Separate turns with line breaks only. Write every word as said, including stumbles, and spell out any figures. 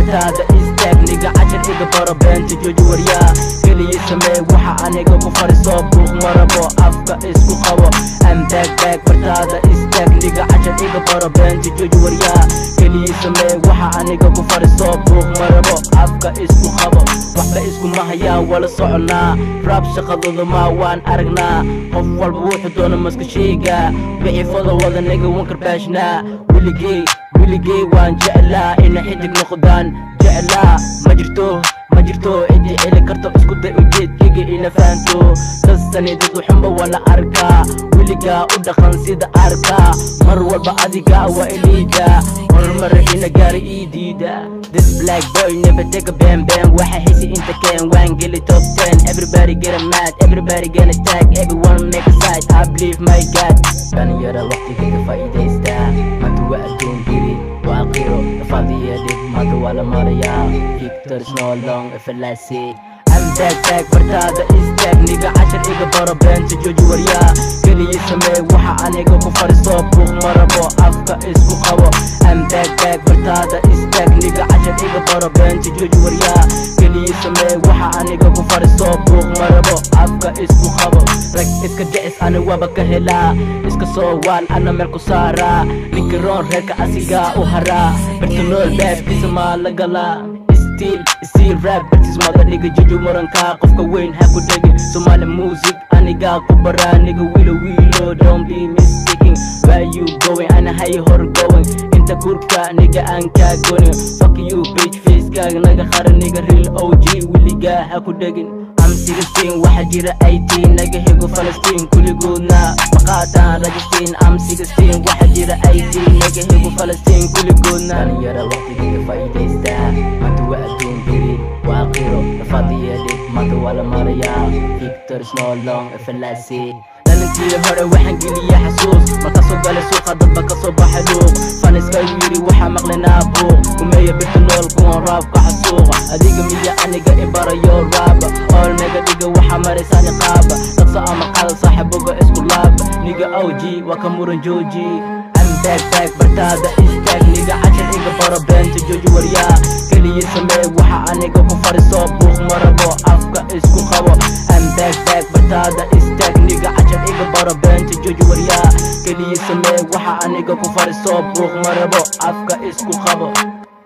bartaada istaag niga cashar iga baro beenta jooji waryaa keliya samee waxa aniga ku fariso buuq marabo afka isku qabo am back back bartaada istaag niga cashar iga baro beenta jooji waryaa keliya samee waxa aniga ku fariso buuq marabo afka isku qabo waxba isku mahayaa wala soconaa rap shaqadooda ma waan aragnaa qof walba wuxuu doona maska sheegaa wixii fada wada niga wan karbaashnaa weligey weligey waan jeclaa ina xidig noqdaan jeclaa ma jirto ma jirto cidii celi karto isku day ujeedkayga ina fahanto dasani dad waxunba wala arkaa weligaa u dhaqan sida arkaa mar walba adiga waa iliida horumar ina gaari ii diida this black boy never take a bam bam waxa xisi inta keen waan geli top ten everybody get a mad everybody get a tag everyone make a side I believe my God dhalinyara waqtigayga faa'iidaystaa maanta waa adduun giri waa aqiro fadhiya dhib maanta waa la marayaa Victor's no long if I say I'm back back bartaada istaag niga cashar iga baro beenta jooji waryaa keliya samee waxa aniga ku fariso buuq marabo afka isku qabo I'm back back bartaada istaag niga cashar iga baro beenta jooji waryaa keliya samee waxa aniga ku fariso buuq marabo afka isku qabo rag iska jecis ani waba ka helaa iska soo waan ana meel ku saaraa ninka roon reerka asigaa u haraa bartanool baabkiisa maa la galaa still still rap bitches mother nigga juju moranka qofka weyn ha ku dhegin Somali music aniga ku bara nigga wilo wilo don't be mistaken where you going and how you hor going inta kurka nigga aan ka gonin fuck you bitch face ka naga khar nigga real O G wiliga ha ku dhegin I'm sixteen waxa jira eighteen naga higo Palestine kuligoodna maqaataan rajistiin I'm sixteen waxa jira eighteen naga higo Palestine kuligoodna yara waqtiga faa'iidaystaa maanta waa adduun giri waa aqiro fadhiya dhib maanta waa la marayaa Victor's no long if I say dhalintii hore waxaan geliya xasuus marka soo galay suuqa dadba ka soo baxay luuq faniska yiri waxa maqlinaa buuq kumeeya birta nool kuwan raabka xasuuqa adiga miya aniga ibarayo raaba all mega dhiga waxa maraysaan qaaba dadsa ama qaada saaxiiboga isku laaba niga O G waa ka muran jooji I'm back back bartaada istaag niga cashar iga baro beenta jooji waryaa keliya samee waxa aniga ku fariso buuq marabo afka isku qabo I'm back back bartaada istaag niga cashar iga baro beenta jooji waryaa keliya samee waxa aniga ku fariso buuq marabo afka isku qabo